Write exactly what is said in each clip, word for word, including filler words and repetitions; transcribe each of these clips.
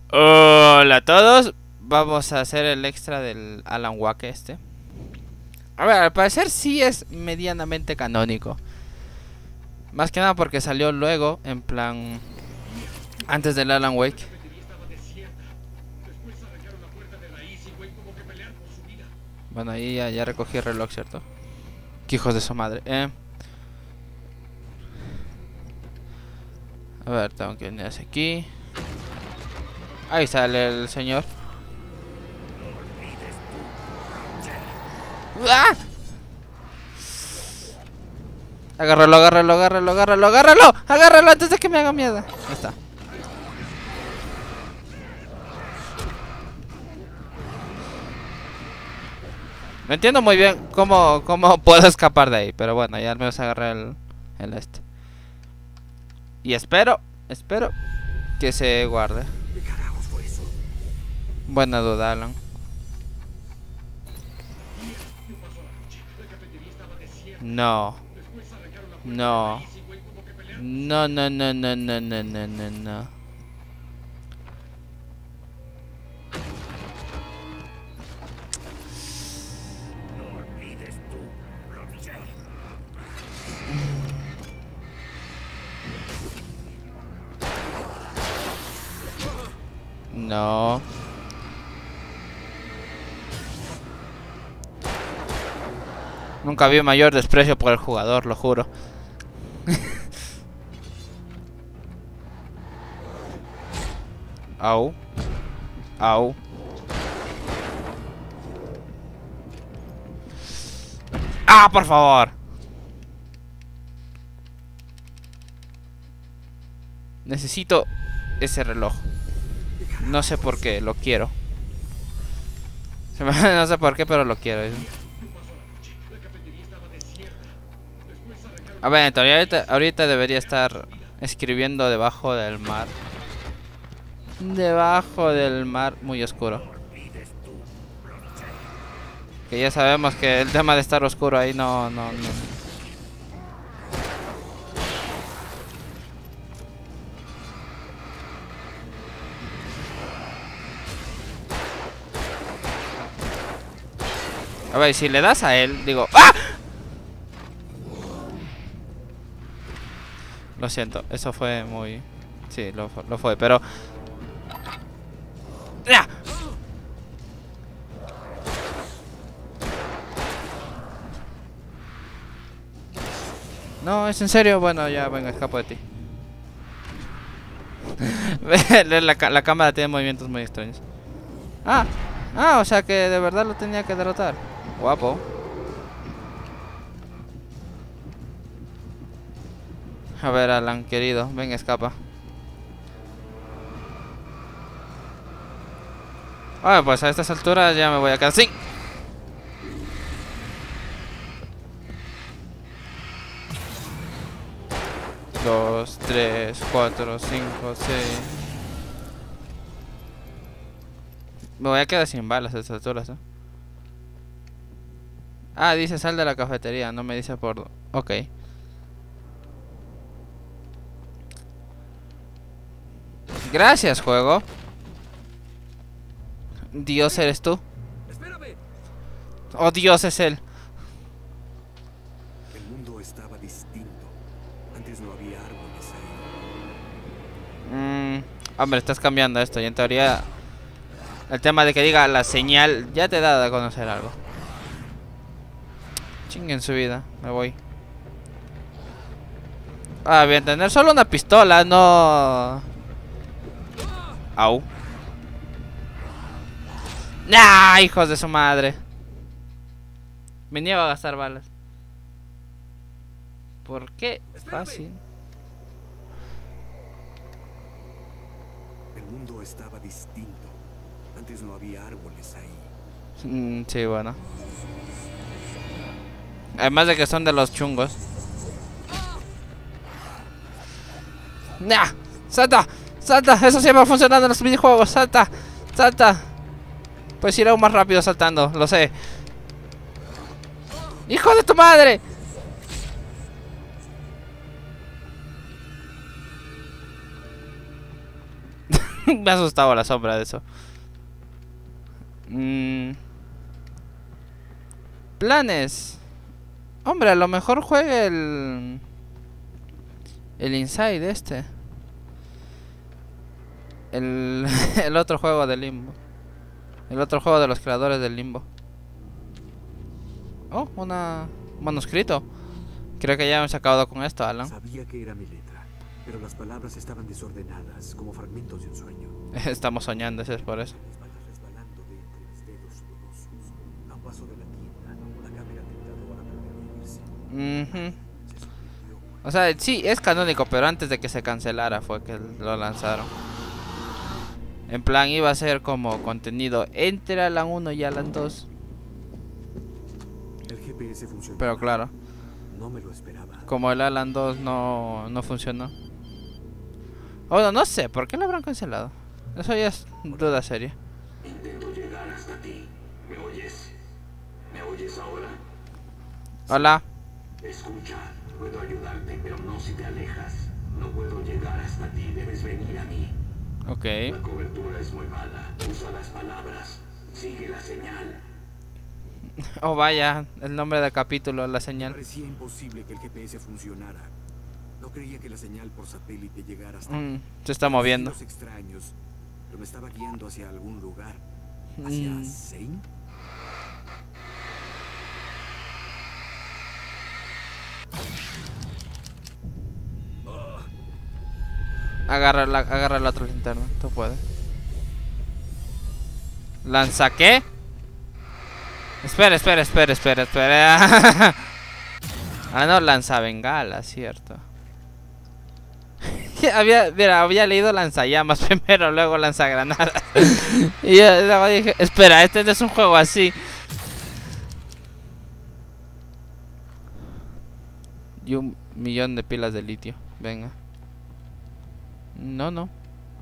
Hola a todos. Vamos a hacer el extra del Alan Wake este. A ver, al parecer sí es medianamente canónico. Más que nada porque salió luego, en plan, antes del Alan Wake. Bueno, ahí ya, ya recogí el reloj, ¿cierto? Qué hijos de su madre. Eh. A ver, tengo que venir hacia aquí. Ahí sale el señor. ¡Ah! Agárralo, agárralo, agárralo, agárralo, agárralo, agárralo antes de que me haga mierda. Ahí está. No entiendo muy bien cómo, cómo puedo escapar de ahí, pero bueno, ya al menos agarré el, el este. Y espero, espero que se guarde. ¿Qué carajos fue eso? Buena duda, Alan. No. No. No, no, no, no, no, no, no, no, no. No. Nunca vi mayor desprecio por el jugador, lo juro. Au. Au. ¡Ah, por favor! Necesito ese reloj. No sé por qué, lo quiero. No sé por qué, pero lo quiero. A ver, en teoría ahorita, ahorita debería estar escribiendo debajo del mar. Debajo del mar muy oscuro. Que ya sabemos que el tema de estar oscuro ahí no, no, no. A ver, si le das a él, digo... ¡Ah! Lo siento, eso fue muy... Sí, lo, lo fue, pero... ¡Ya! No, es en serio. Bueno, ya, venga, escapo de ti. la, la cámara tiene movimientos muy extraños. Ah, ah, o sea que de verdad lo tenía que derrotar. Guapo. A ver, Alan, querido, ven, escapa. Ah, pues a estas alturas ya me voy a quedar sin. Dos, tres, cuatro, cinco, seis. Me voy a quedar sin balas a estas alturas, ¿eh? Ah, dice sal de la cafetería, no me dice por... Ok. Gracias, juego. Dios, eres tú. ¡Espérame! Oh, Dios, es él. El mundo estaba distinto. Antes no había árboles ahí. Mmm... Hombre, estás cambiando esto y en teoría... El tema de que diga la señal ya te da a conocer algo. Chinguen su vida, me voy. Ah, bien, tener solo una pistola, no... Au. ¡Nah, hijos de su madre! Me niego a gastar balas. ¿Por qué? Fácil. El mundo estaba distinto. Antes no había árboles ahí. Mm, sí, bueno. Además de que son de los chungos. ¡Nah! ¡Salta! ¡Salta! Eso siempre ha funcionado en los videojuegos. ¡Salta! ¡Salta! Puedes ir aún más rápido saltando, lo sé. ¡Hijo de tu madre! Me ha asustado la sombra de eso. Mm. Planes. Hombre, a lo mejor juegue el... El Inside este. El, el otro juego de Limbo. El otro juego de los creadores del Limbo. Oh, una... un manuscrito. Creo que ya hemos acabado con esto, Alan. Sabía que era mi letra, pero las palabras estaban desordenadas, como fragmentos de un sueño. Estamos soñando, eso es por eso. Mis manos resbalando de entre los dedos sudorosos. A un paso de la tienda, la cámara tentadora para permitirse. Uh-huh. O sea, sí, es canónico, pero antes de que se cancelara fue que lo lanzaron. En plan, iba a ser como contenido entre Alan uno y Alan dos. El G P S funcionó. Pero claro, No me lo esperaba. como el Alan dos no, no funcionó. Bueno, no sé, ¿por qué lo habrán cancelado? Eso ya es duda seria. Intento llegar hasta ti. ¿Me oyes? ¿Me oyes ahora? Hola. Escucha, puedo ayudarte, pero no si te alejas. No puedo llegar hasta ti, debes venir a mí. Ok. La cobertura es muy mala. Usa las palabras. Sigue la señal. Oh, vaya, el nombre del capítulo, la señal. Parecía imposible que el G P S funcionara. No creía que la señal por satélite llegara hasta Mm, se está moviendo. Giros extraños, pero me estaba guiando hacia algún lugar. ¿Hacia Mm. Zane? Agarra la, agarra la otra linterna, tú puedes. ¿Lanza qué? Espera, espera, espera, espera, espera. Ah, no, lanza bengala, cierto. había, mira, había leído lanzallamas primero, luego lanzagranadas. Y yo luego dije, espera, este no es un juego así. Y un millón de pilas de litio, venga. No, no.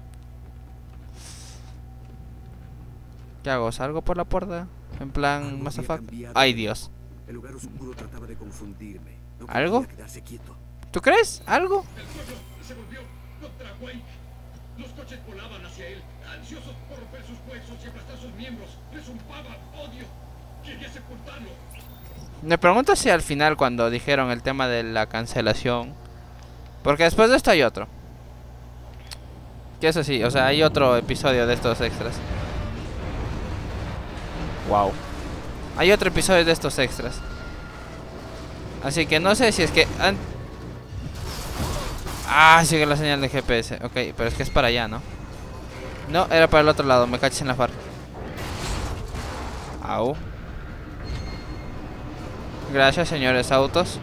¿Qué hago? ¿Salgo por la puerta? En plan, Algo Mass había Effect. cambiado. Ay, Dios. El lugar oscuro trataba de confundirme. No ¿Algo? podía quedarse quieto. ¿Tú crees? ¿Algo? El pueblo se volvió contra Wake. Los coches volaban hacia él, ansiosos por romper sus huesos y aplastar sus miembros. Le zumpaban odio. Quería sepultarlo. Me pregunto si al final, cuando dijeron el tema de la cancelación, porque después de esto hay otro. Que eso sí, o sea, hay otro episodio de estos extras. Wow. Hay otro episodio de estos extras. Así que no sé si es que... an- Ah, sigue la señal de G P S. Ok, pero es que es para allá, ¿no? No, era para el otro lado, me caches en la far. Au. Gracias, señores autos.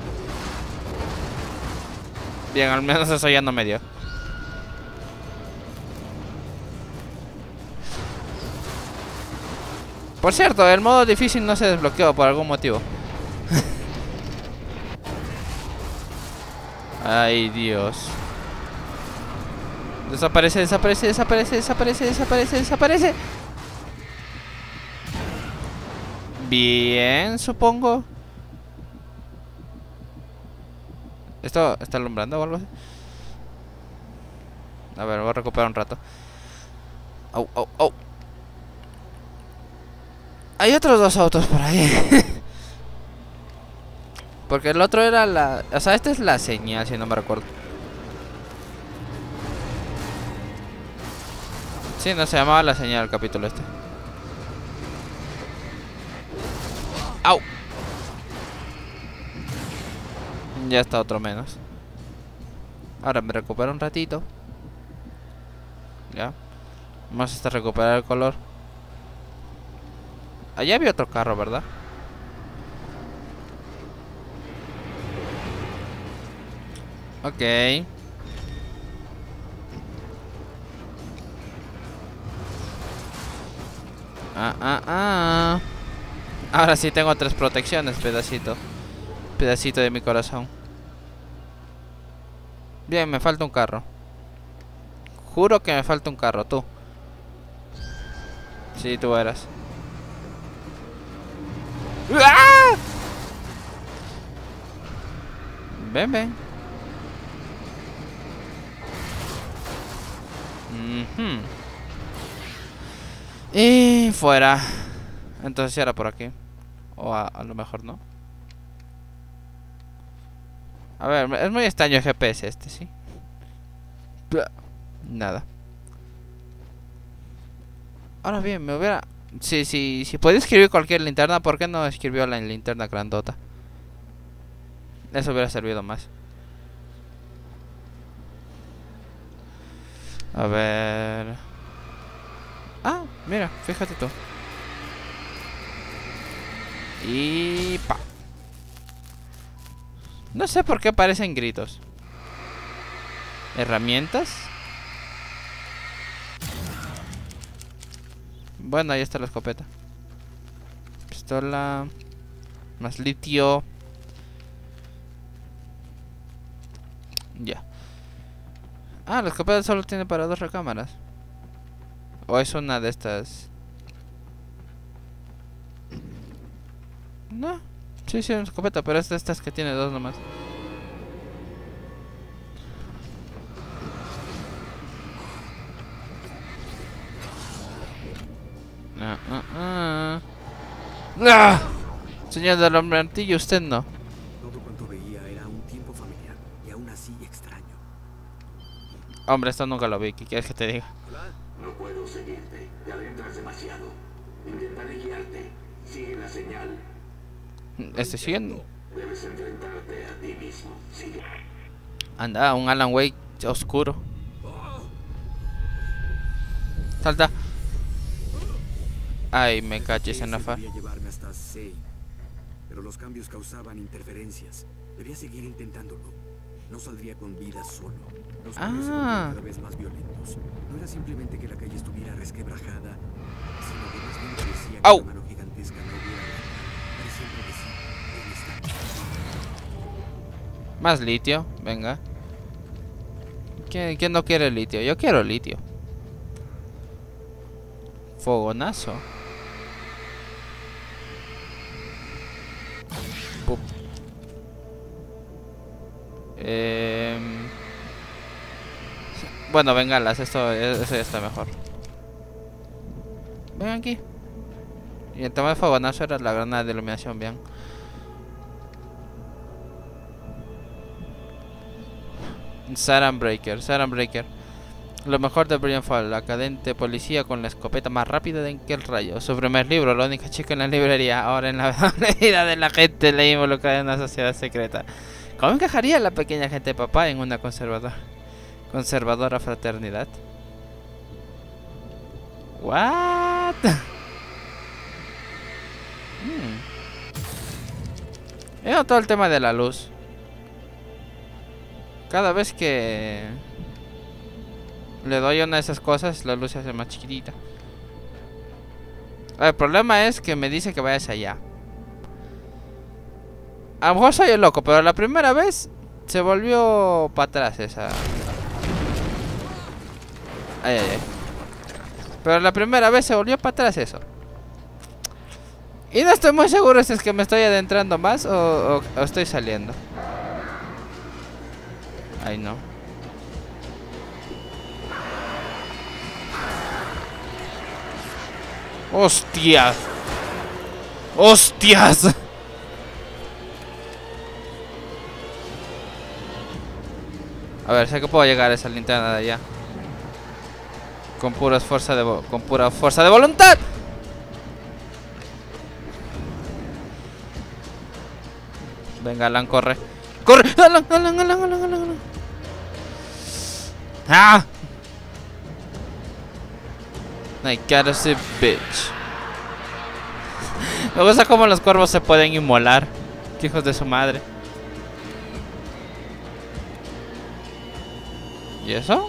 Bien, al menos eso ya no me dio. Por cierto, el modo difícil no se desbloqueó por algún motivo. Ay, Dios. Desaparece, desaparece, desaparece, desaparece, desaparece, desaparece. Bien, supongo. ¿Esto está alumbrando o algo así? A ver, voy a recuperar un rato. Au, au, au. Hay otros dos autos por ahí. Porque el otro era la... O sea, esta es la señal, si no me recuerdo. Sí, no se llamaba la señal el capítulo este. ¡Au! Ya está otro menos. Ahora me recupero un ratito. Ya. Vamos hasta recuperar el color. Allá había otro carro, ¿verdad? Ok. Ah, ah, ah. Ahora sí tengo tres protecciones, pedacito. Pedacito de mi corazón. Bien, me falta un carro. Juro que me falta un carro, tú. Sí, tú eras. ¡Ah! Ven, ven. Uh-huh. Y fuera. Entonces era por aquí. O a, a lo mejor no. A ver, es muy extraño el G P S este, ¿sí? Nada. Ahora bien, me hubiera... Sí, sí, si podía escribir cualquier linterna, ¿por qué no escribió la linterna grandota? Eso hubiera servido más. A ver... Ah, mira, fíjate tú. Y... pa. No sé por qué aparecen gritos. ¿Herramientas? Bueno, ahí está la escopeta. Pistola. Más litio. Ya. Ah, la escopeta solo tiene para dos recámaras. O es una de estas. No. Sí, sí, una escopeta, pero es de estas que tiene dos nomás. Ah, ah, ah. ¡Ah! Señor del hombre martillo, usted no. Todo cuanto veía era un tiempo familiar y aún así extraño. Hombre, esto nunca lo vi. ¿Qué quieres que te diga? No puedo seguirte. Te adentras demasiado. Intentaré guiarte. Sigue la señal. Este sigue. Debes enfrentarte a ti mismo. Sigue. Anda, un Alan Wake oscuro. Salta. Ay, me caches en la fa. Debía llevarme hasta Sei, pero los cambios causaban interferencias. Debía seguir intentándolo. No saldría con vida solo. Los cambios se volvían Ah. cada vez más violentos. No era simplemente que la calle estuviera resquebrajada, sino que más bien parecía que Au. la mano gigantesca no hubiera nada. Parecía predecir dónde está. Más litio, venga. ¿Quién, quién no quiere litio? Yo quiero litio. Fogonazo. Pup. Eh... Bueno, bengalas, esto, eso ya está mejor. Ven aquí. Y el tema de fogonazo era la granada de iluminación, bien. Saran Breaker, Saran Breaker. Lo mejor de Brian Fall, la cadente policía con la escopeta más rápida de que el rayo. Su primer libro, la única chica en la librería. Ahora en la vida de la gente le involucrada en una sociedad secreta. ¿Cómo encajaría la pequeña gente de papá en una conservadora conservadora fraternidad? What? Hmm. He notado el tema de la luz. Cada vez que le doy una de esas cosas, la luz se hace más chiquitita. El problema es que me dice que vaya hacia allá. A lo mejor soy el loco, pero la primera vez se volvió para atrás esa. Ay, ay, ay. Pero la primera vez se volvió para atrás eso. Y no estoy muy seguro si es que me estoy adentrando más o, o, o estoy saliendo. Ay, no. ¡Hostias! ¡Hostias! A ver, sé que puedo llegar a esa linterna de allá. Con pura fuerza de vo- con pura fuerza de voluntad. Venga, Alan, corre. ¡Corre! ¡Alan, Alan, Alan, Alan, Alan, Alan! ¡Ah! I gotta see, bitch. Me gusta cómo los cuervos se pueden inmolar. ¡Qué hijos de su madre! ¿Y eso?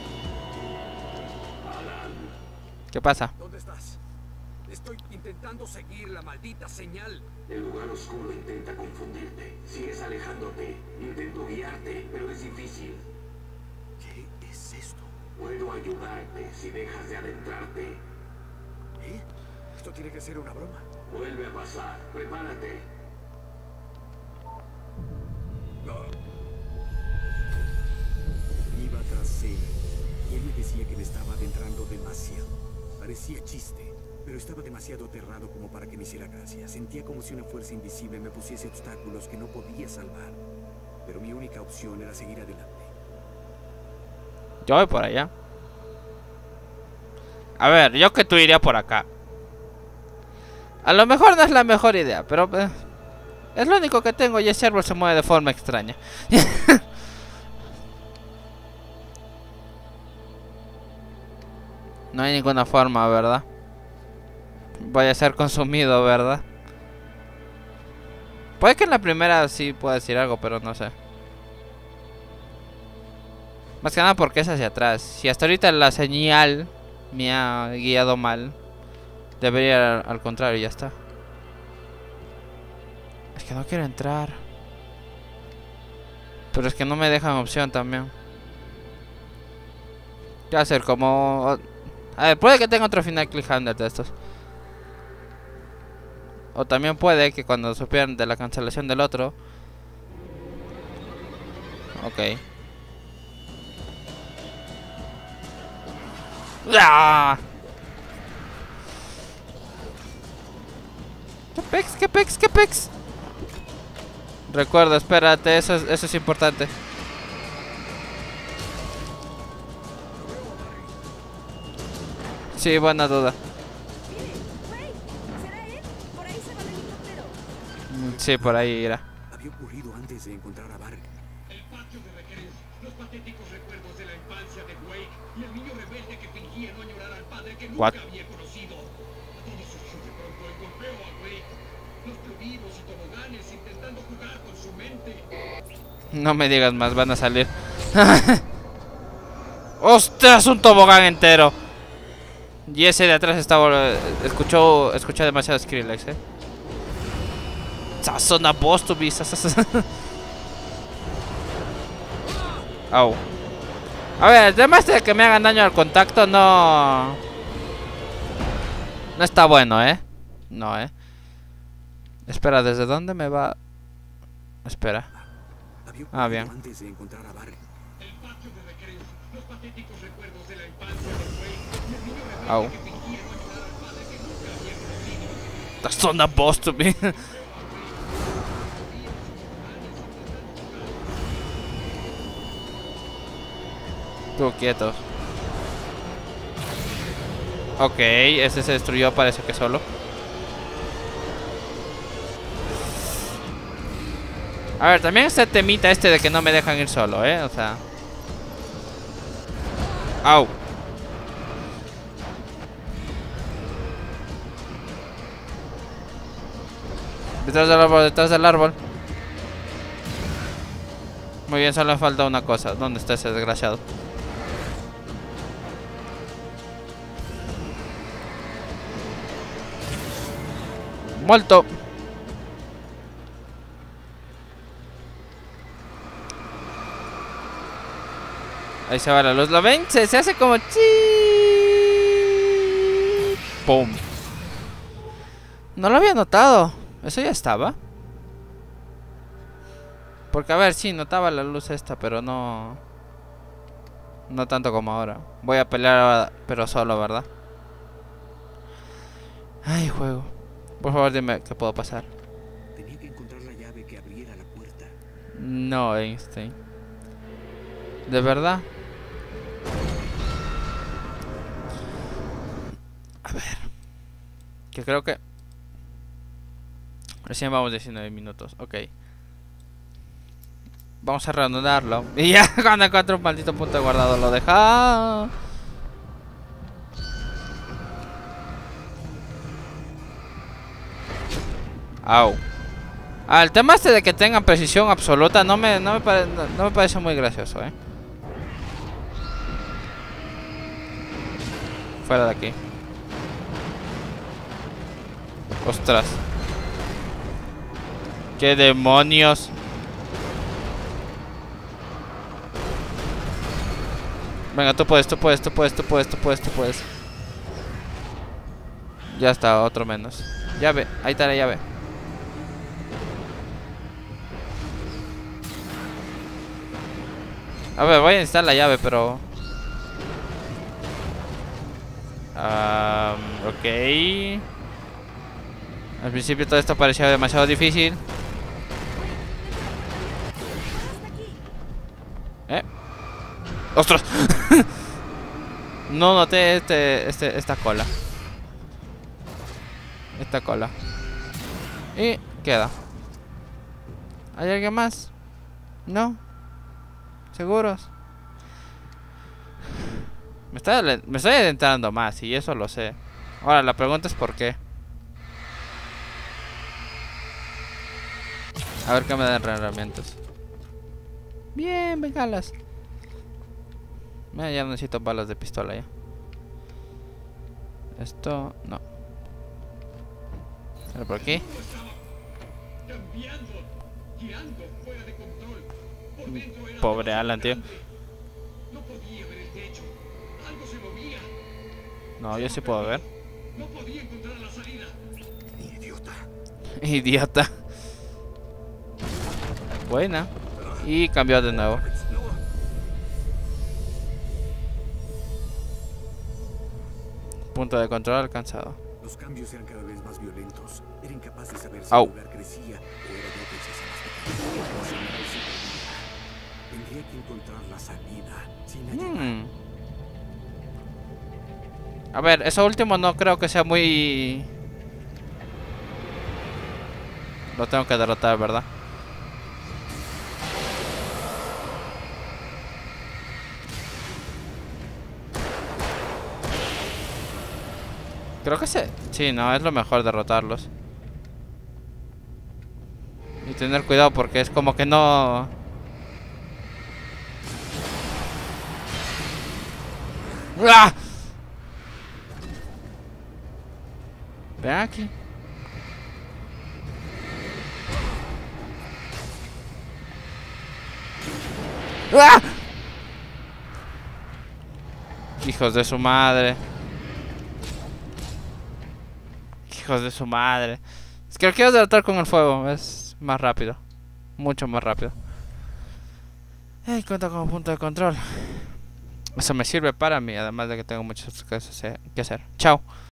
¿Qué pasa? ¿Dónde estás? Estoy intentando seguir la maldita señal. El lugar oscuro intenta confundirte. Sigues alejándote. Intento guiarte, pero es difícil. ¿Qué es esto? Puedo ayudarte si dejas de adentrarte. ¿Eh? Esto tiene que ser una broma. Vuelve a pasar. Prepárate. Iba tras él y él me decía que me estaba adentrando demasiado. Parecía parecía chiste, pero estaba demasiado aterrado como para que me hiciera gracia. Sentía como si una fuerza invisible me pusiese obstáculos que no podía salvar. Pero mi única opción era seguir adelante. Yo voy por allá. A ver, yo que tú iría por acá. A lo mejor no es la mejor idea, pero eh, es lo único que tengo y ese árbol se mueve de forma extraña. No hay ninguna forma, ¿verdad? Voy a ser consumido, ¿verdad? Puede que en la primera sí pueda decir algo, pero no sé. Más que nada porque es hacia atrás. Si hasta ahorita la señal me ha guiado mal, debería al contrario, ya está. Es que no quiero entrar. Pero es que no me dejan opción también. ¿Qué hacer? Como... A ver, puede que tenga otro final cliffhanger de estos. O también puede que cuando supieran de la cancelación del otro. Ok. ¡Ah! ¿Qué pex? ¿Qué pex? ¿Qué pex? Recuerda, espérate, eso es, eso es importante. Sí, buena duda. Sí, por ahí irá. Había ocurrido antes de encontrar a Barry. El patio de Requerens, los patéticos recuerdos de la infancia de Wake y el niño rebelde que fingía no añorar al padre que nunca What? había conocido. Todo surgió de pronto en golpeo a Wake. Los previvos y toboganes intentando jugar con su mente. No me digas más, van a salir. ¡Ostras! Un tobogán entero. Y ese de atrás estaba... Escuchó, escuchó demasiado Skrillex, eh. Sazona Bostubi. Au. A ver, además de que me hagan daño al contacto, no... No está bueno, eh. No, eh. Espera, ¿desde dónde me va? Espera. Había Ah, ocurrido bien. antes de encontrar a Barry. El patio de Requerens, los patéticos recuerdos de la infancia de Wake y el niño rebelde Au. que fingía no añorar al padre que nunca había conocido. Sazona Bostubi. Tú quieto. Ok, ese se destruyó, parece que solo. A ver, también este temita este de que no me dejan ir solo, eh, o sea. Au. Detrás del árbol, detrás del árbol. Muy bien, solo me falta una cosa. ¿Dónde está ese desgraciado? Muerto. Ahí se va la luz. ¿Lo ven? Se, se hace como... chi. ¡Pum! No lo había notado. ¿Eso ya estaba? Porque a ver, sí, notaba la luz esta, pero no... No tanto como ahora. Voy a pelear ahora, pero solo, ¿verdad? Ay, juego. Por favor, dime qué puedo pasar. Tenía que encontrar la llave que abriera la puerta. No, Einstein. ¿De verdad? A ver. Que creo que... Recién vamos diecinueve minutos. Ok. Vamos a reanudarlo. Y ya cuando encuentro un maldito punto de guardado lo deja. Au. Ah, el tema este de que tengan precisión absoluta no me, no me, pare, no, no me parece muy gracioso, eh. Fuera de aquí. Ostras. ¿Qué demonios? Venga, tú puedes, tú puedes, tú puedes, tú puedes, tú puedes, tú puedes. Ya está, otro menos. Llave, ahí está la llave. A ver, voy a necesitar la llave, pero... Um, ok. Al principio todo esto parecía demasiado difícil. ¿Eh? ¡Ostras! No noté este, este, esta cola. Esta cola. Y queda. ¿Hay alguien más? ¿No? ¿Seguros? Me estoy, me estoy adentrando más y eso lo sé. Ahora la pregunta es por qué. A ver qué me dan herramientas. Bien, bengalas. Mira, ya necesito balas de pistola ya. Esto, no. Pero por aquí. Pobre Alan, tío. No, yo sí puedo ver. Idiota. Idiota. Buena. Y cambió de nuevo. Punto de control alcanzado. Los cambios eran cada vez más violentos. Era incapaz de saber si Au. el lugar crecía o era yo que se hacía más pequeño. Tendría que encontrar la salida sin ayuda. Hmm. A ver, eso último no creo que sea muy... Lo tengo que derrotar, ¿verdad? Creo que sí. Sí, no, es lo mejor derrotarlos. Y tener cuidado porque es como que no... ¡Ah! Ven aquí. ¡Ah! Hijos de su madre. Hijos de su madre. Es que lo quiero derrotar con el fuego. Es más rápido. Mucho más rápido. Ay, cuenta como punto de control. Eso me sirve para mí. Además de que tengo muchas cosas que hacer. Chao.